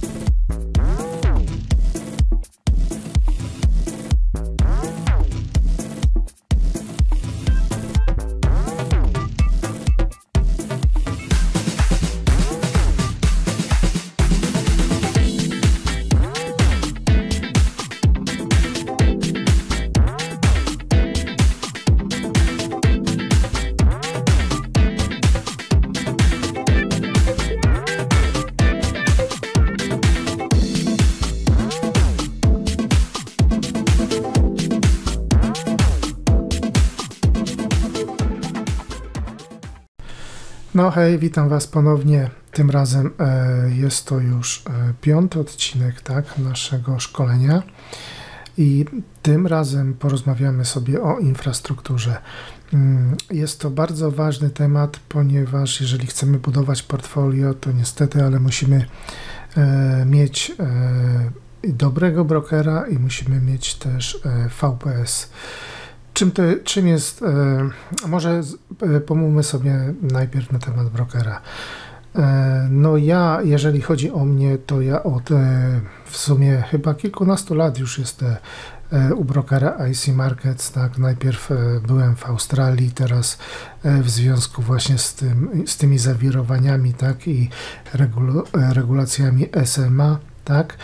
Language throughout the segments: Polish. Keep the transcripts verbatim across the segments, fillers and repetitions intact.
No hej, witam Was ponownie. Tym razem e, jest to już e, piąty odcinek, tak, naszego szkolenia i tym razem porozmawiamy sobie o infrastrukturze. Jest to bardzo ważny temat, ponieważ jeżeli chcemy budować portfolio, to niestety, ale musimy e, mieć e, dobrego brokera i musimy mieć też e, V P S. Czym, to, czym jest, e, może e, pomówmy sobie najpierw na temat brokera. E, no ja, jeżeli chodzi o mnie, to ja od e, w sumie chyba kilkunastu lat już jestem e, u brokera I C Markets, tak, najpierw e, byłem w Australii, teraz e, w związku właśnie z, tym, z tymi zawirowaniami, tak, i regul, e, regulacjami S M A, tak,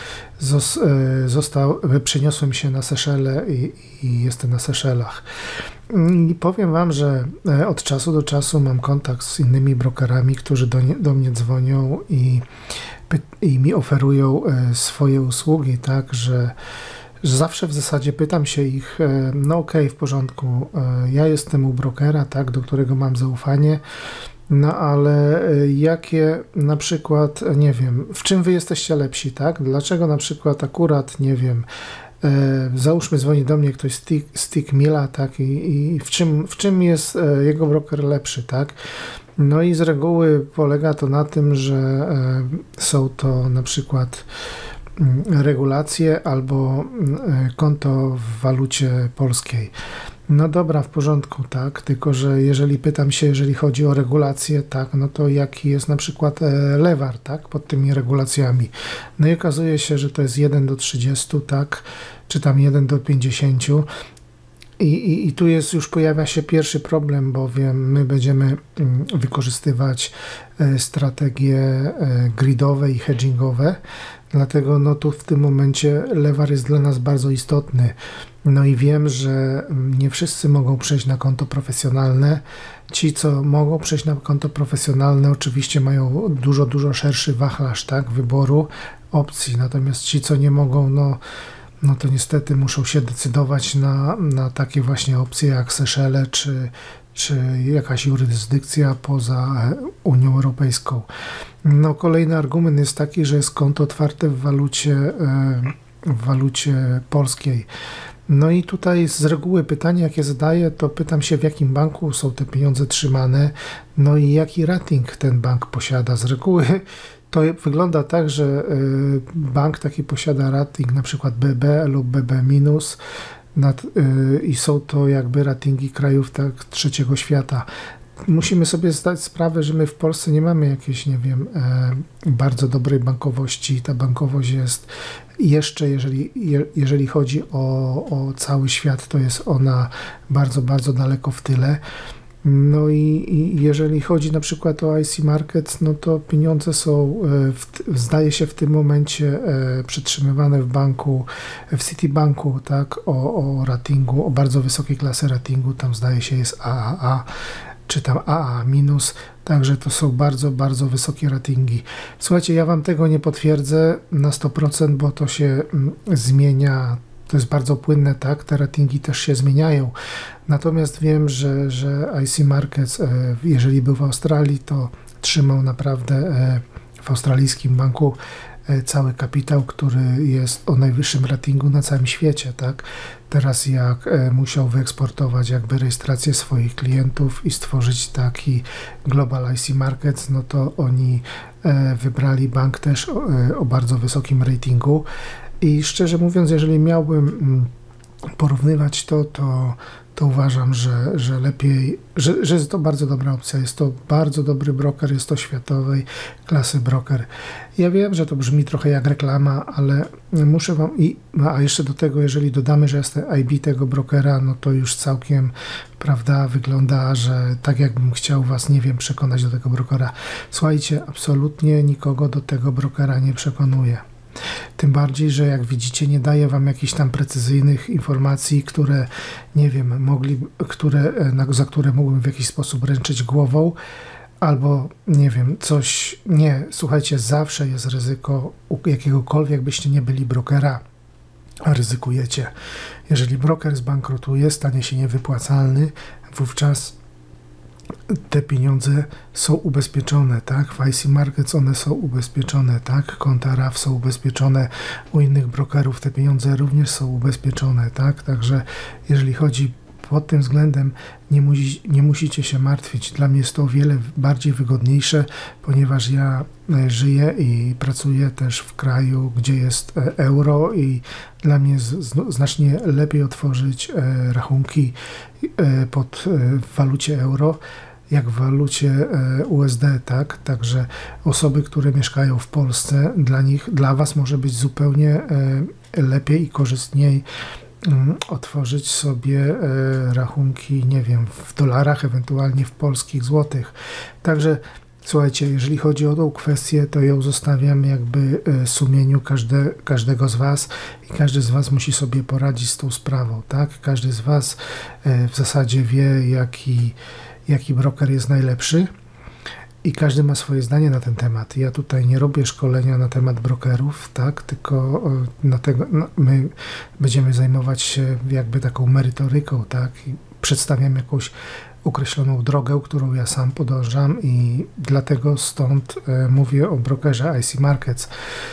został, przeniosłem się na Seszele i, i jestem na Seszelach. I powiem Wam, że od czasu do czasu mam kontakt z innymi brokerami, którzy do, nie, do mnie dzwonią i, i mi oferują swoje usługi, tak, że, że zawsze w zasadzie pytam się ich, no okej, okay, w porządku, ja jestem u brokera, tak, do którego mam zaufanie, no ale jakie na przykład, nie wiem, w czym wy jesteście lepsi, tak? Dlaczego na przykład akurat, nie wiem, e, załóżmy dzwoni do mnie ktoś z Stickmilla, tak? I, i w, czym, w czym jest e, jego broker lepszy, tak? No i z reguły polega to na tym, że e, są to na przykład m, regulacje albo m, konto w walucie polskiej. No dobra, w porządku, tak, tylko że jeżeli pytam się, jeżeli chodzi o regulacje, tak, no to jaki jest na przykład lewar, tak, pod tymi regulacjami. No i okazuje się, że to jest jeden do trzydziestu, tak, czy tam jeden do pięćdziesięciu. I, i, I tu jest, już pojawia się pierwszy problem, bowiem my będziemy wykorzystywać strategie gridowe i hedgingowe, dlatego no tu w tym momencie lewar jest dla nas bardzo istotny. No i wiem, że nie wszyscy mogą przejść na konto profesjonalne. Ci, co mogą przejść na konto profesjonalne, oczywiście mają dużo, dużo szerszy wachlarz, tak, wyboru opcji, natomiast ci, co nie mogą, no no to niestety muszą się decydować na, na takie właśnie opcje jak Seszele czy, czy jakaś jurysdykcja poza Unią Europejską. No kolejny argument jest taki, że jest konto otwarte w walucie, w walucie polskiej. No i tutaj z reguły pytanie, jakie zadaję, to pytam się, w jakim banku są te pieniądze trzymane, no i jaki rating ten bank posiada. Z reguły to wygląda tak, że bank taki posiada rating na przykład B B lub B B minus nad, i są to jakby ratingi krajów tak trzeciego świata. Musimy sobie zdać sprawę, że my w Polsce nie mamy jakiejś, nie wiem, bardzo dobrej bankowości. Ta bankowość jest jeszcze, jeżeli, jeżeli chodzi o, o cały świat, to jest ona bardzo, bardzo daleko w tyle. No i, i jeżeli chodzi na przykład o I C Markets, no to pieniądze są, w, zdaje się w tym momencie e, przetrzymywane w banku, w Citibanku, tak, o, o ratingu, o bardzo wysokiej klasy ratingu, tam zdaje się jest A A A, czy tam A A minus, także to są bardzo, bardzo wysokie ratingi. Słuchajcie, ja Wam tego nie potwierdzę na sto procent, bo to się mm, zmienia. To jest bardzo płynne, tak, te ratingi też się zmieniają. Natomiast wiem, że, że I C Markets, jeżeli był w Australii, to trzymał naprawdę w australijskim banku cały kapitał, który jest o najwyższym ratingu na całym świecie, tak. Teraz jak musiał wyeksportować jakby rejestrację swoich klientów i stworzyć taki Global I C Markets, no to oni wybrali bank też o, o bardzo wysokim ratingu. I szczerze mówiąc, jeżeli miałbym porównywać to, to, to uważam, że, że lepiej, że, że jest to bardzo dobra opcja. Jest to bardzo dobry broker, jest to światowej klasy broker. Ja wiem, że to brzmi trochę jak reklama, ale muszę wam i, a jeszcze do tego, jeżeli dodamy, że jest I B tego brokera, no to już całkiem, prawda, wygląda, że tak jakbym chciał was, nie wiem, przekonać do tego brokera. Słuchajcie, absolutnie nikogo do tego brokera nie przekonuję. Tym bardziej, że jak widzicie, nie daję wam jakichś tam precyzyjnych informacji, które, nie wiem, mogli, które, za które mógłbym w jakiś sposób ręczyć głową, albo, nie wiem, coś, nie, słuchajcie, zawsze jest ryzyko, u jakiegokolwiek byście nie byli brokera, a ryzykujecie. Jeżeli broker zbankrutuje, stanie się niewypłacalny, wówczas te pieniądze są ubezpieczone, tak? W I C Markets one są ubezpieczone, tak? Konta R A W są ubezpieczone, u innych brokerów te pieniądze również są ubezpieczone, tak? Także jeżeli chodzi pod tym względem, nie, musi, nie musicie się martwić. Dla mnie jest to o wiele bardziej wygodniejsze, ponieważ ja żyję i pracuję też w kraju, gdzie jest euro i dla mnie jest znacznie lepiej otworzyć rachunki pod w walucie euro, jak w walucie U S D, tak? Także osoby, które mieszkają w Polsce, dla nich, dla was może być zupełnie lepiej i korzystniej otworzyć sobie rachunki, nie wiem, w dolarach, ewentualnie w polskich złotych. Także słuchajcie, jeżeli chodzi o tą kwestię, to ją zostawiam jakby sumieniu każde, każdego z was i każdy z was musi sobie poradzić z tą sprawą, tak? Każdy z was w zasadzie wie, jaki, jaki broker jest najlepszy i każdy ma swoje zdanie na ten temat. Ja tutaj nie robię szkolenia na temat brokerów, tak? Tylko na tego, no, my będziemy zajmować się jakby taką merytoryką, tak? I przedstawiam jakąś określoną drogę, którą ja sam podążam i dlatego stąd e, mówię o brokerze I C Markets.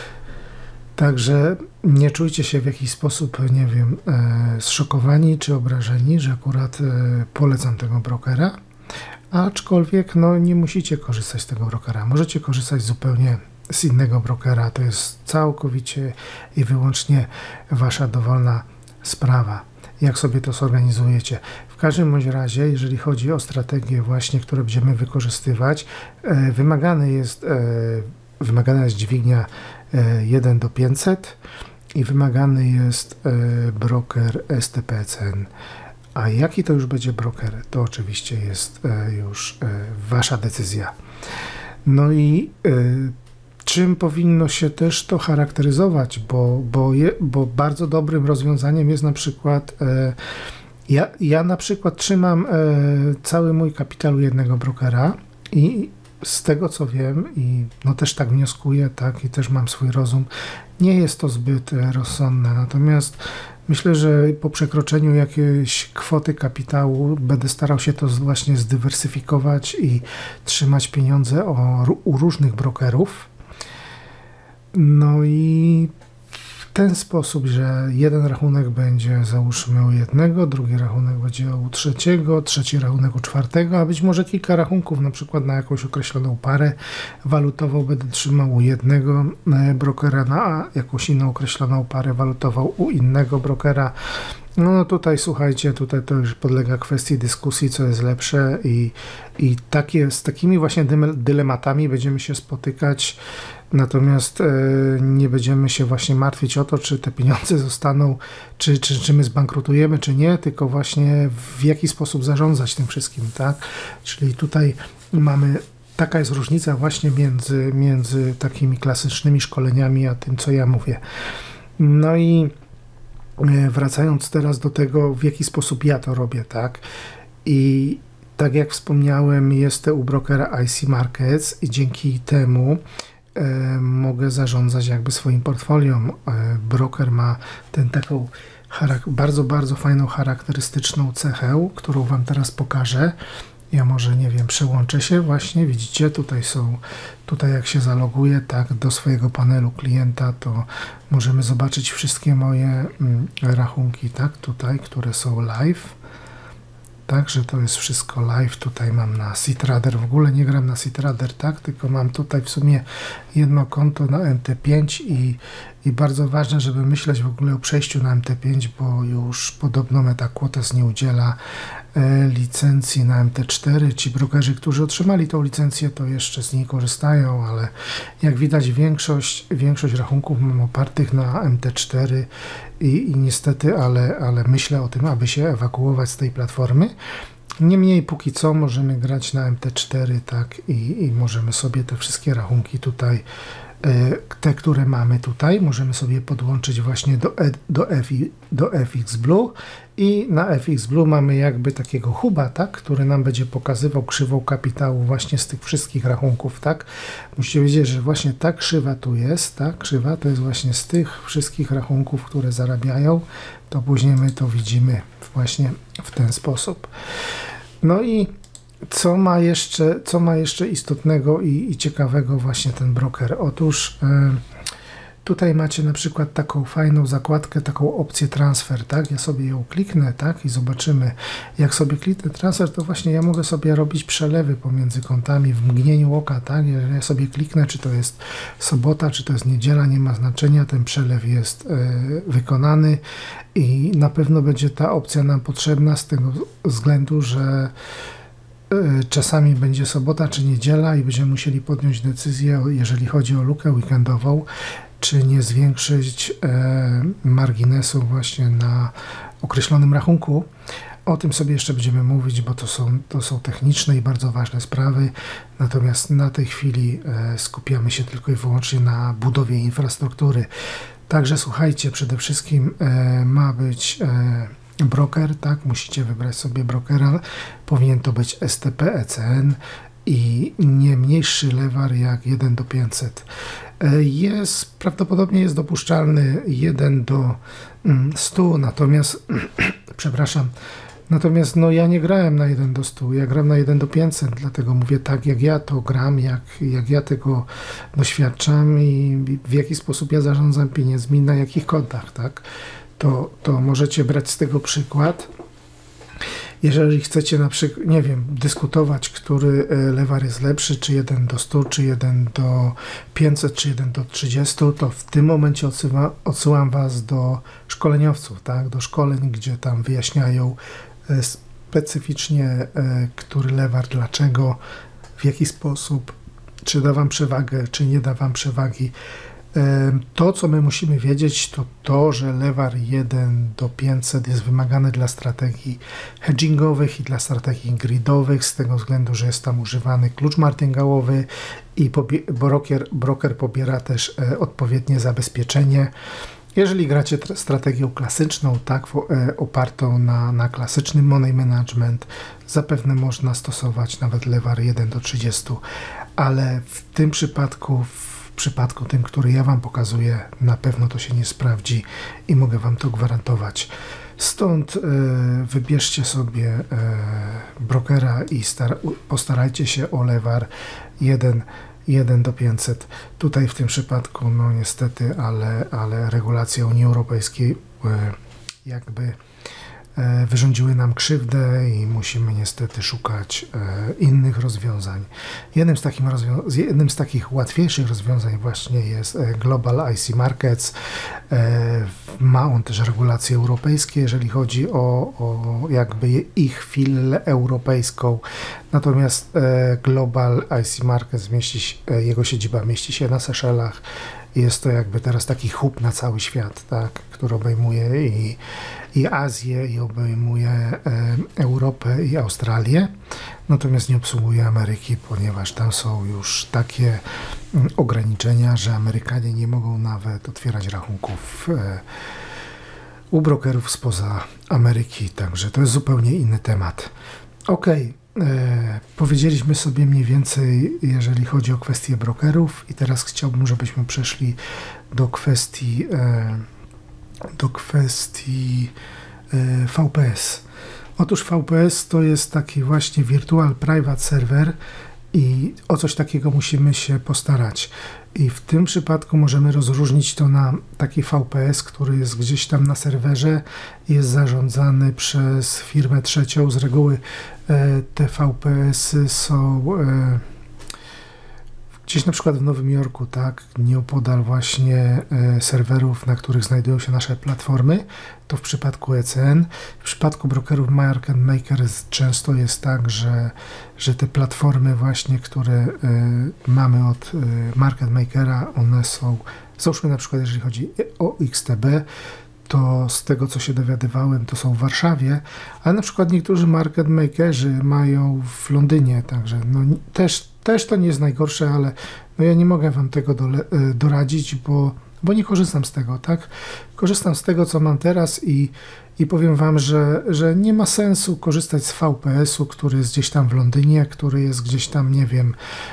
Także nie czujcie się w jakiś sposób, nie wiem, e, zszokowani czy obrażeni, że akurat e, polecam tego brokera, aczkolwiek no, nie musicie korzystać z tego brokera. Możecie korzystać zupełnie z innego brokera. To jest całkowicie i wyłącznie wasza dowolna sprawa, jak sobie to zorganizujecie. W każdym bądź razie, jeżeli chodzi o strategię właśnie, którą będziemy wykorzystywać, e, wymagany jest, e, wymagana jest dźwignia e, jeden do pięćset i wymagany jest e, broker S T P C N. A jaki to już będzie broker, to oczywiście jest e, już e, wasza decyzja. No i e, czym powinno się też to charakteryzować, bo, bo, je, bo bardzo dobrym rozwiązaniem jest na przykład, e, ja, ja na przykład trzymam e, cały mój kapitał u jednego brokera i z tego co wiem i no też tak wnioskuję, tak, i też mam swój rozum, nie jest to zbyt e, rozsądne, natomiast myślę, że po przekroczeniu jakiejś kwoty kapitału będę starał się to właśnie zdywersyfikować i trzymać pieniądze o, u różnych brokerów. No i w ten sposób, że jeden rachunek będzie załóżmy u jednego, drugi rachunek będzie u trzeciego, trzeci rachunek u czwartego, a być może kilka rachunków, na przykład na jakąś określoną parę walutową będę trzymał u jednego brokera, na jakąś inną określoną parę walutową u innego brokera. No tutaj słuchajcie, tutaj to już podlega kwestii dyskusji, co jest lepsze i, i takie, z takimi właśnie dylematami będziemy się spotykać, natomiast e, nie będziemy się właśnie martwić o to, czy te pieniądze zostaną, czy, czy, czy my zbankrutujemy, czy nie, tylko właśnie w jaki sposób zarządzać tym wszystkim, tak? Czyli tutaj mamy, taka jest różnica właśnie między, między takimi klasycznymi szkoleniami, a tym, co ja mówię. No i wracając teraz do tego, w jaki sposób ja to robię, tak? I tak jak wspomniałem, jestem u brokera I C Markets i dzięki temu e, mogę zarządzać jakby swoim portfolio. E, broker ma ten taką bardzo, bardzo fajną, charakterystyczną cechę, którą wam teraz pokażę. Ja może, nie wiem, przełączę się właśnie, widzicie, tutaj są, tutaj jak się zaloguję, tak, do swojego panelu klienta, to możemy zobaczyć wszystkie moje mm, rachunki, tak, tutaj, które są live. tak, że to jest wszystko live. Tutaj mam na Seatrader, w ogóle nie gram na Seatrader, tak, tylko mam tutaj w sumie jedno konto na M T pięć i, i bardzo ważne, żeby myśleć w ogóle o przejściu na M T pięć, bo już podobno MetaQuotes nie udziela e, licencji na M T cztery. Ci brokerzy, którzy otrzymali tą licencję, to jeszcze z niej korzystają, ale jak widać większość, większość rachunków mam opartych na M T cztery i, i niestety, ale, ale myślę o tym, aby się ewakuować z tej platformy. Niemniej póki co możemy grać na M T cztery, tak, i, i możemy sobie te wszystkie rachunki tutaj, te, które mamy tutaj, możemy sobie podłączyć właśnie do, e, do, F, do F X Blue i na F X Blue mamy jakby takiego huba, tak, który nam będzie pokazywał krzywą kapitału właśnie z tych wszystkich rachunków, tak. Musicie wiedzieć, że właśnie ta krzywa tu jest, ta krzywa to jest właśnie z tych wszystkich rachunków, które zarabiają, to później my to widzimy właśnie w ten sposób. No i co ma jeszcze, co ma jeszcze istotnego i, i ciekawego właśnie ten broker? Otóż y, tutaj macie na przykład taką fajną zakładkę, taką opcję transfer, tak? Ja sobie ją kliknę, tak? I zobaczymy, jak sobie kliknę transfer, to właśnie ja mogę sobie robić przelewy pomiędzy kontami w mgnieniu oka, tak? Jeżeli ja sobie kliknę, czy to jest sobota, czy to jest niedziela, nie ma znaczenia, ten przelew jest y, wykonany i na pewno będzie ta opcja nam potrzebna z tego względu, że czasami będzie sobota czy niedziela i będziemy musieli podjąć decyzję, jeżeli chodzi o lukę weekendową, czy nie zwiększyć e, marginesu właśnie na określonym rachunku. O tym sobie jeszcze będziemy mówić, bo to są, to są techniczne i bardzo ważne sprawy. Natomiast na tej chwili e, skupiamy się tylko i wyłącznie na budowie infrastruktury. Także słuchajcie, przede wszystkim e, ma być e, broker, tak, musicie wybrać sobie brokera, powinien to być S T P, E C N i nie mniejszy lewar jak jeden do pięćset. Jest, prawdopodobnie jest dopuszczalny jeden do stu, natomiast, przepraszam, natomiast no ja nie grałem na jeden do stu, ja gram na jeden do pięćset, dlatego mówię tak, jak ja to gram, jak, jak ja tego doświadczam i w jaki sposób ja zarządzam pieniędzmi, na jakich kontach, tak. To, to możecie brać z tego przykład. Jeżeli chcecie na przykład, nie wiem, dyskutować, który lewar jest lepszy, czy jeden do stu, czy jeden do pięćset, czy jeden do trzydziestu, to w tym momencie odsyła, odsyłam Was do szkoleniowców, tak? Do szkoleń, gdzie tam wyjaśniają specyficznie, który lewar, dlaczego, w jaki sposób, czy da Wam przewagę, czy nie da Wam przewagi. To, co my musimy wiedzieć, to to, że lewar jeden do pięćset jest wymagany dla strategii hedgingowych i dla strategii gridowych, z tego względu, że jest tam używany klucz martingałowy i broker, broker pobiera też odpowiednie zabezpieczenie. Jeżeli gracie strategią klasyczną, tak, opartą na, na klasycznym money management, zapewne można stosować nawet lewar jeden do trzydziestu, ale w tym przypadku, w W przypadku tym, który ja Wam pokazuję, na pewno to się nie sprawdzi i mogę Wam to gwarantować. Stąd y, wybierzcie sobie y, brokera i star postarajcie się o lewar jeden do pięćset. Tutaj w tym przypadku, no niestety, ale, ale regulacje Unii Europejskiej y, jakby wyrządziły nam krzywdę i musimy niestety szukać e, innych rozwiązań. Jednym z, takich jednym z takich łatwiejszych rozwiązań właśnie jest Global I C Markets. E, ma on też regulacje europejskie, jeżeli chodzi o, o jakby ich filę europejską. Natomiast e, Global I C Markets, mieści się, jego siedziba mieści się na Seszelach. Jest to jakby teraz taki hub na cały świat, tak, który obejmuje i, i Azję, i obejmuje e, Europę i Australię, natomiast nie obsługuje Ameryki, ponieważ tam są już takie m, ograniczenia, że Amerykanie nie mogą nawet otwierać rachunków e, u brokerów spoza Ameryki, także to jest zupełnie inny temat. Okej. E, powiedzieliśmy sobie mniej więcej, jeżeli chodzi o kwestie brokerów i teraz chciałbym, żebyśmy przeszli do kwestii e, do kwestii e, V P S. Otóż V P S to jest taki właśnie Virtual Private Server I o coś takiego musimy się postarać. I w tym przypadku możemy rozróżnić to na taki V P S, który jest gdzieś tam na serwerze, jest zarządzany przez firmę trzecią. Z reguły e, te V P S-y są e, gdzieś na przykład w Nowym Jorku, tak, nieopodal właśnie e, serwerów, na których znajdują się nasze platformy. To w przypadku E C N. W przypadku brokerów Market Maker często jest tak, że, że te platformy właśnie, które e, mamy od e, Market Makera, one są, załóżmy na przykład, jeżeli chodzi o X T B, to z tego, co się dowiadywałem, to są w Warszawie, ale na przykład niektórzy market makerzy mają w Londynie, także no, też, też to nie jest najgorsze, ale no, ja nie mogę wam tego dole, doradzić, bo, bo nie korzystam z tego, tak? Korzystam z tego, co mam teraz i, i powiem wam, że, że nie ma sensu korzystać z V P S-u, który jest gdzieś tam w Londynie, który jest gdzieś tam, nie wiem,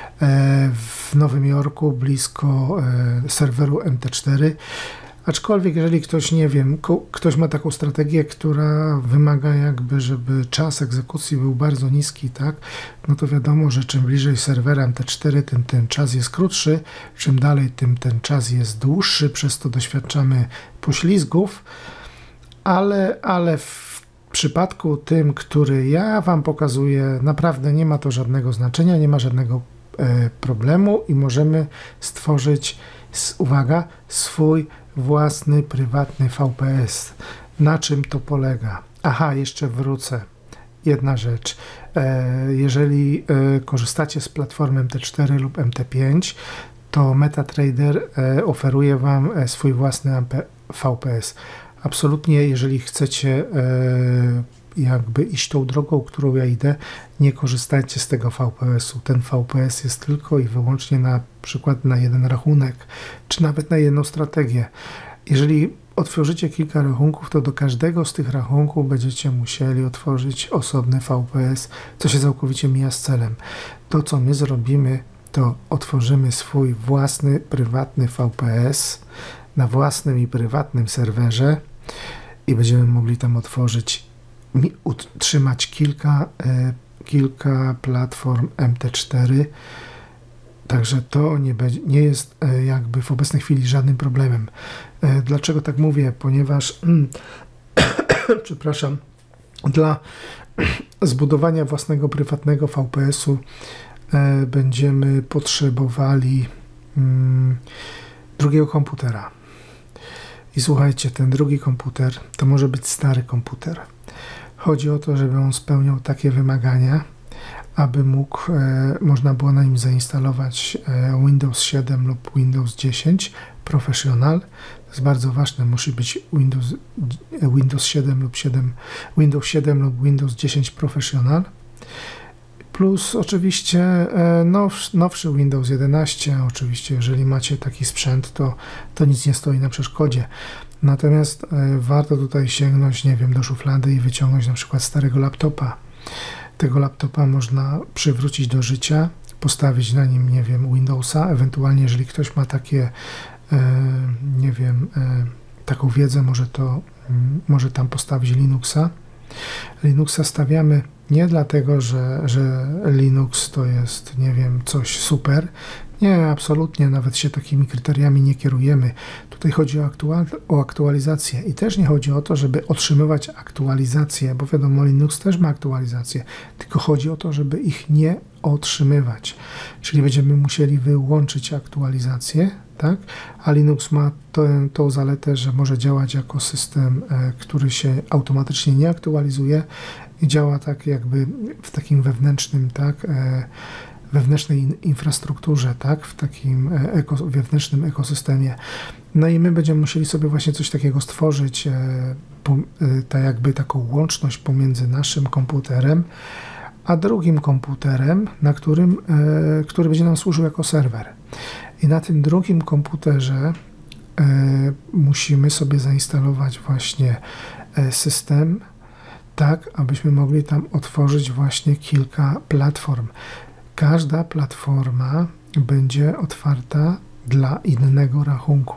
w Nowym Jorku, blisko serweru M T cztery. Aczkolwiek jeżeli ktoś, nie wiem, ktoś ma taką strategię, która wymaga jakby, żeby czas egzekucji był bardzo niski, tak, no to wiadomo, że czym bliżej serwera M T cztery, tym ten czas jest krótszy, czym dalej, tym ten czas jest dłuższy, przez to doświadczamy poślizgów, ale, ale w przypadku tym, który ja wam pokazuję, naprawdę nie ma to żadnego znaczenia, nie ma żadnego e, problemu i możemy stworzyć, uwaga, swój własny, prywatny V P S. Na czym to polega? Aha, jeszcze wrócę. Jedna rzecz. Jeżeli korzystacie z platformy M T cztery lub M T pięć, to MetaTrader oferuje wam swój własny V P S. Absolutnie, jeżeli chcecie jakby iść tą drogą, którą ja idę, nie korzystajcie z tego V P S-u. Ten V P S jest tylko i wyłącznie na przykład na jeden rachunek, czy nawet na jedną strategię. Jeżeli otworzycie kilka rachunków, to do każdego z tych rachunków będziecie musieli otworzyć osobny V P S, co się całkowicie mija z celem. To, co my zrobimy, to otworzymy swój własny, prywatny V P S na własnym i prywatnym serwerze i będziemy mogli tam otworzyć utrzymać kilka, e, kilka platform M T cztery, także to nie, będzie, nie jest e, jakby w obecnej chwili żadnym problemem. E, dlaczego tak mówię? Ponieważ mm, przepraszam, dla zbudowania własnego prywatnego V P S-u e, będziemy potrzebowali mm, drugiego komputera. I słuchajcie, ten drugi komputer to może być stary komputer. Chodzi o to, żeby on spełniał takie wymagania, aby mógł, e, można było na nim zainstalować e, Windows siedem lub Windows dziesięć Professional. To jest bardzo ważne, musi być Windows, Windows siedem lub siedem, Windows siedem lub Windows dziesięć Professional. Plus oczywiście e, now, nowszy Windows jedenaście. Oczywiście, jeżeli macie taki sprzęt, to, to nic nie stoi na przeszkodzie. Natomiast e, warto tutaj sięgnąć, nie wiem, do szuflady i wyciągnąć na przykład starego laptopa. Tego laptopa można przywrócić do życia, postawić na nim, nie wiem, Windowsa, ewentualnie jeżeli ktoś ma takie, e, nie wiem, e, taką wiedzę, może to, m, może tam postawić Linuxa. Linuxa stawiamy nie dlatego, że, że Linux to jest, nie wiem, coś super. Nie, absolutnie, nawet się takimi kryteriami nie kierujemy. Tutaj chodzi o, aktual, o aktualizację i też nie chodzi o to, żeby otrzymywać aktualizacje, bo wiadomo, Linux też ma aktualizacje, tylko chodzi o to, żeby ich nie otrzymywać. Czyli będziemy musieli wyłączyć aktualizację, tak? A Linux ma tę, tą zaletę, że może działać jako system, e, który się automatycznie nie aktualizuje i działa tak jakby w takim wewnętrznym, tak, e, wewnętrznej in, infrastrukturze, tak, w takim eko, wewnętrznym ekosystemie. No i my będziemy musieli sobie właśnie coś takiego stworzyć, e, po, e, tak jakby taką łączność pomiędzy naszym komputerem a drugim komputerem, na którym, e, który będzie nam służył jako serwer. I na tym drugim komputerze e, musimy sobie zainstalować właśnie e, system, tak, abyśmy mogli tam otworzyć właśnie kilka platform. Każda platforma będzie otwarta dla innego rachunku.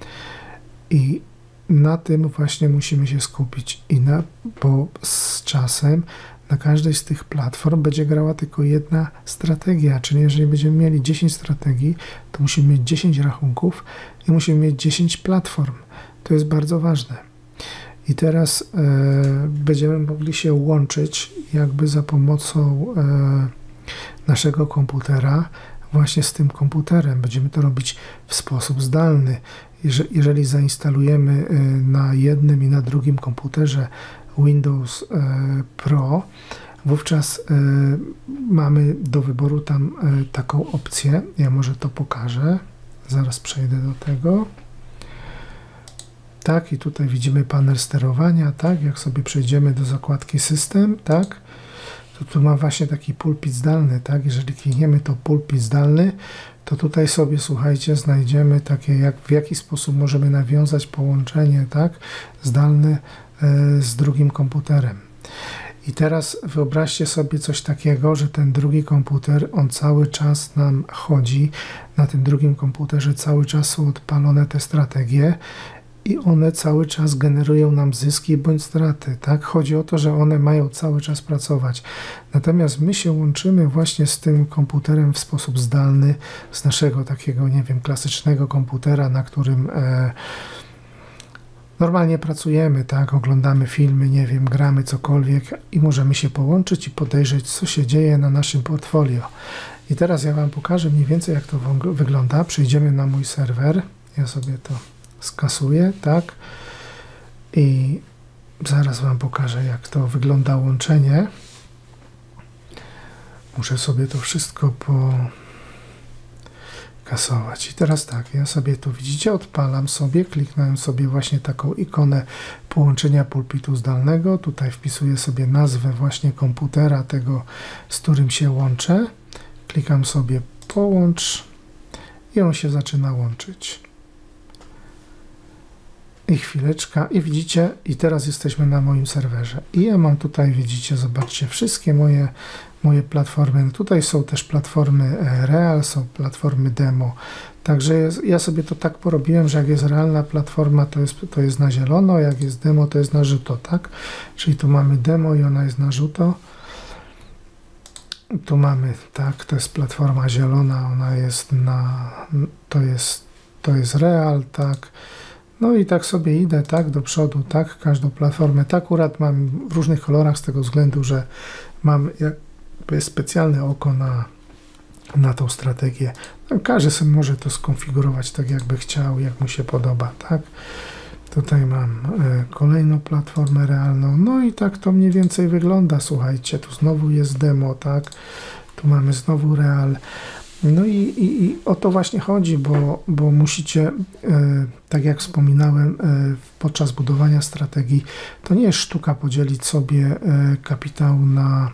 I na tym właśnie musimy się skupić. I na, bo z czasem na każdej z tych platform będzie grała tylko jedna strategia, czyli jeżeli będziemy mieli dziesięć strategii, to musimy mieć dziesięć rachunków i musimy mieć dziesięć platform. To jest bardzo ważne. I teraz e, będziemy mogli się łączyć jakby za pomocą e, naszego komputera właśnie z tym komputerem. Będziemy to robić w sposób zdalny. Jeżeli, jeżeli zainstalujemy e, na jednym i na drugim komputerze Windows e, Pro, wówczas e, mamy do wyboru tam e, taką opcję. Ja może to pokażę. Zaraz przejdę do tego. Tak, i tutaj widzimy panel sterowania, tak, jak sobie przejdziemy do zakładki system, tak, to tu ma właśnie taki pulpit zdalny, tak, jeżeli klikniemy to pulpit zdalny, to tutaj sobie, słuchajcie, znajdziemy takie, jak, w jaki sposób możemy nawiązać połączenie, tak, zdalne e, z drugim komputerem. I teraz wyobraźcie sobie coś takiego, że ten drugi komputer, on cały czas nam chodzi, na tym drugim komputerze cały czas są odpalone te strategie, i one cały czas generują nam zyski bądź straty, tak? Chodzi o to, że one mają cały czas pracować. Natomiast my się łączymy właśnie z tym komputerem w sposób zdalny, z naszego takiego, nie wiem, klasycznego komputera, na którym e, normalnie pracujemy, tak? Oglądamy filmy, nie wiem, gramy cokolwiek i możemy się połączyć i podejrzeć, co się dzieje na naszym portfolio. I teraz ja Wam pokażę mniej więcej, jak to wygląda. Przejdziemy na mój serwer. Ja sobie to skasuję, tak, i zaraz Wam pokażę, jak to wygląda łączenie. Muszę sobie to wszystko pokasować. I teraz tak, ja sobie tu widzicie, odpalam sobie, kliknąłem sobie właśnie taką ikonę połączenia pulpitu zdalnego. Tutaj wpisuję sobie nazwę właśnie komputera tego, z którym się łączę. Klikam sobie połącz i on się zaczyna łączyć. I chwileczka, i widzicie, i teraz jesteśmy na moim serwerze. I ja mam tutaj, widzicie, zobaczcie, wszystkie moje, moje platformy. No tutaj są też platformy real, są platformy demo. Także ja sobie to tak porobiłem, że jak jest realna platforma, to jest, to jest na zielono, jak jest demo, to jest na żółto, tak? Czyli tu mamy demo i ona jest na żółto. Tu mamy, tak, to jest platforma zielona, ona jest na, to jest, to jest real, tak. No i tak sobie idę, tak, do przodu, tak, każdą platformę. Tak akurat mam w różnych kolorach z tego względu, że mam jakby specjalne oko na, na tą strategię. No, każdy sobie może to skonfigurować tak, jakby chciał, jak mu się podoba, tak. Tutaj mam e, kolejną platformę realną. No i tak to mniej więcej wygląda, słuchajcie. Tu znowu jest demo, tak. Tu mamy znowu real. No i, i, i o to właśnie chodzi, bo, bo musicie, e, tak jak wspominałem, e, podczas budowania strategii, to nie jest sztuka podzielić sobie e, kapitał na,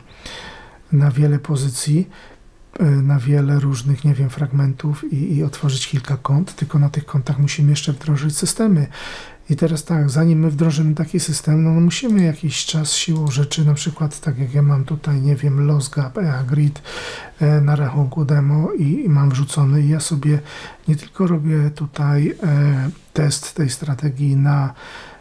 na wiele pozycji, e, na wiele różnych, nie wiem, fragmentów i, i otworzyć kilka kont, tylko na tych kontach musimy jeszcze wdrożyć systemy. I teraz tak, zanim my wdrożymy taki system, no musimy jakiś czas siłą rzeczy, na przykład tak jak ja mam tutaj, nie wiem, LossGap, E A Grid e, na rachunku demo i, i mam wrzucony i ja sobie nie tylko robię tutaj e, test tej strategii na,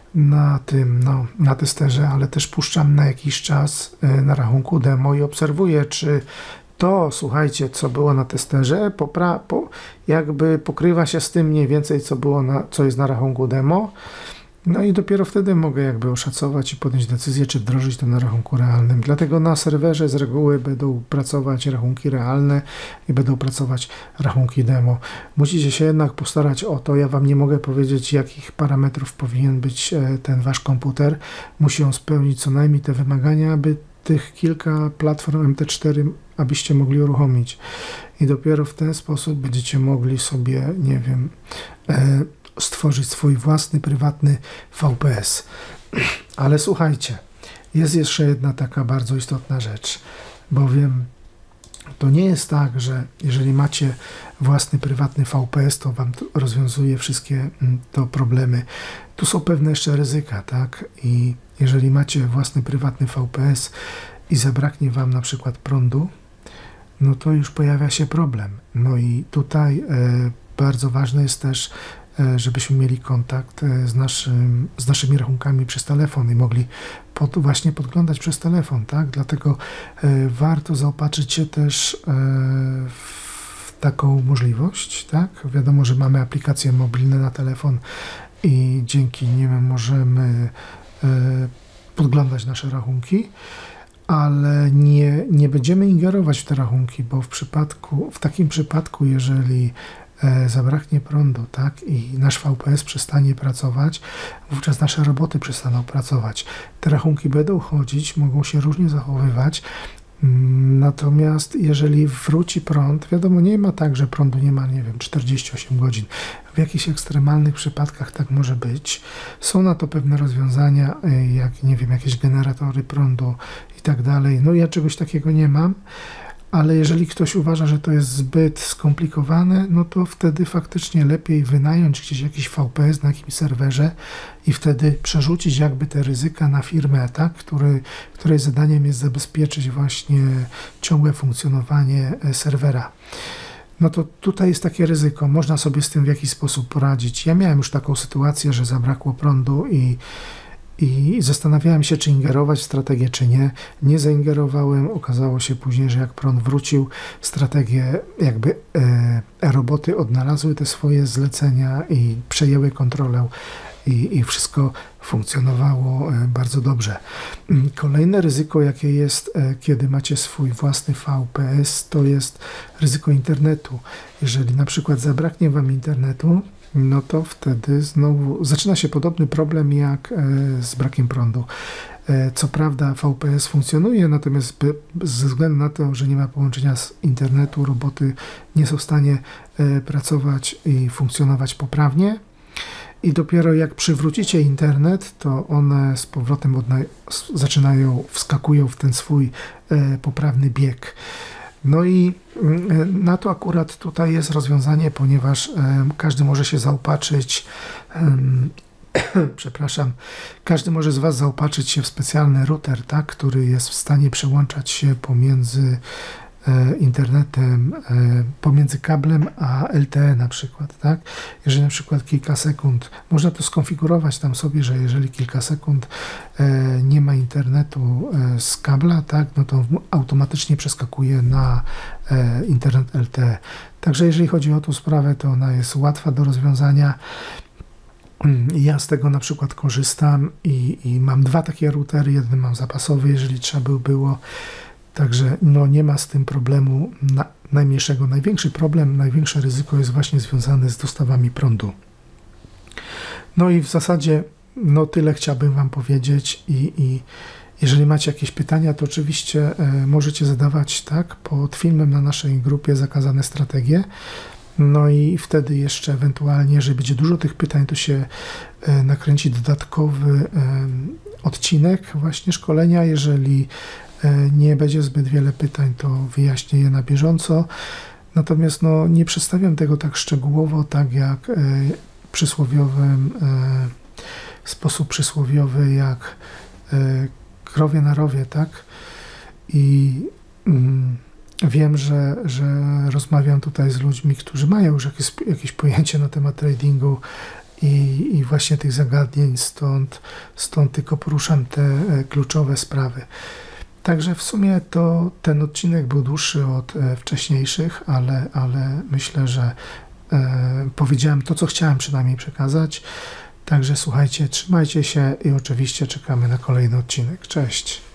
na tym, no, na testerze, ale też puszczam na jakiś czas e, na rachunku demo i obserwuję, czy to, słuchajcie, co było na testerze, popra po, jakby pokrywa się z tym mniej więcej, co było na, co jest na rachunku demo. No i dopiero wtedy mogę jakby oszacować i podjąć decyzję, czy wdrożyć to na rachunku realnym. Dlatego na serwerze z reguły będą pracować rachunki realne i będą pracować rachunki demo. Musicie się jednak postarać o to. Ja Wam nie mogę powiedzieć, jakich parametrów powinien być ten Wasz komputer. Musi on spełnić co najmniej te wymagania, aby tych kilka platform M T cztery, abyście mogli uruchomić. I dopiero w ten sposób będziecie mogli sobie, nie wiem, e, stworzyć swój własny, prywatny V P S. Ale słuchajcie, jest jeszcze jedna taka bardzo istotna rzecz, bowiem to nie jest tak, że jeżeli macie własny, prywatny V P S, to Wam to rozwiązuje wszystkie to problemy. Tu są pewne jeszcze ryzyka, tak? I jeżeli macie własny, prywatny V P S i zabraknie Wam na przykład prądu, no to już pojawia się problem. No i tutaj e, bardzo ważne jest też żebyśmy mieli kontakt z, naszym, z naszymi rachunkami przez telefon i mogli pod, właśnie podglądać przez telefon, tak? Dlatego warto zaopatrzyć się też w taką możliwość, tak? Wiadomo, że mamy aplikacje mobilne na telefon i dzięki nim możemy podglądać nasze rachunki, ale nie, nie będziemy ingerować w te rachunki, bo w przypadku, w takim przypadku, jeżeli e, zabraknie prądu, tak, i nasz V P S przestanie pracować, wówczas nasze roboty przestaną pracować. Te rachunki będą chodzić, mogą się różnie zachowywać, natomiast jeżeli wróci prąd, wiadomo, nie ma tak, że prądu nie ma, nie wiem, czterdzieści osiem godzin. W jakichś ekstremalnych przypadkach tak może być. Są na to pewne rozwiązania, jak, nie wiem, jakieś generatory prądu i tak dalej. No ja czegoś takiego nie mam, ale jeżeli ktoś uważa, że to jest zbyt skomplikowane, no to wtedy faktycznie lepiej wynająć gdzieś jakiś V P S na jakimś serwerze i wtedy przerzucić jakby te ryzyka na firmę, tak, który, której zadaniem jest zabezpieczyć właśnie ciągłe funkcjonowanie serwera. No to tutaj jest takie ryzyko, można sobie z tym w jakiś sposób poradzić. Ja miałem już taką sytuację, że zabrakło prądu i I zastanawiałem się, czy ingerować w strategię, czy nie. Nie zaingerowałem. Okazało się później, że jak prąd wrócił, strategie jakby e, roboty odnalazły te swoje zlecenia i przejęły kontrolę i, i wszystko funkcjonowało e, bardzo dobrze. Kolejne ryzyko, jakie jest, e, kiedy macie swój własny V P S, to jest ryzyko internetu. Jeżeli na przykład zabraknie wam internetu, no to wtedy znowu zaczyna się podobny problem jak z brakiem prądu. Co prawda V P S funkcjonuje, natomiast ze względu na to, że nie ma połączenia z internetu, roboty nie są w stanie pracować i funkcjonować poprawnie. I dopiero jak przywrócicie internet, to one z powrotem odna- zaczynają, wskakują w ten swój poprawny bieg. No i na to akurat tutaj jest rozwiązanie, ponieważ każdy może się zaopatrzyć, przepraszam, każdy może z Was zaopatrzyć się w specjalny router, tak, który jest w stanie przełączać się pomiędzy internetem, pomiędzy kablem a L T E na przykład, tak? Jeżeli na przykład kilka sekund, można to skonfigurować tam sobie, że jeżeli kilka sekund nie ma internetu z kabla, tak, no to automatycznie przeskakuje na internet L T E. Także jeżeli chodzi o tą sprawę, to ona jest łatwa do rozwiązania. Ja z tego na przykład korzystam i, i mam dwa takie routery, jeden mam zapasowy, jeżeli trzeba by było. Także no, nie ma z tym problemu na, najmniejszego. Największy problem, największe ryzyko jest właśnie związane z dostawami prądu. No i w zasadzie no tyle chciałbym Wam powiedzieć i, i jeżeli macie jakieś pytania, to oczywiście e, możecie zadawać, tak, pod filmem na naszej grupie Zakazane Strategie. No i wtedy jeszcze ewentualnie, jeżeli będzie dużo tych pytań, to się e, nakręci dodatkowy e, odcinek właśnie szkolenia. Jeżeli nie będzie zbyt wiele pytań, to wyjaśnię je na bieżąco. Natomiast no, nie przedstawiam tego tak szczegółowo, tak jak e, przysłowiowym, e, w sposób przysłowiowy, jak e, krowie na rowie, tak? I mm, wiem, że, że rozmawiam tutaj z ludźmi, którzy mają już jakieś, jakieś pojęcie na temat tradingu i, i właśnie tych zagadnień, stąd, stąd tylko poruszam te e, kluczowe sprawy. Także w sumie to ten odcinek był dłuższy od e, wcześniejszych, ale, ale myślę, że e, powiedziałem to, co chciałem przynajmniej przekazać. Także słuchajcie, trzymajcie się i oczywiście czekamy na kolejny odcinek. Cześć!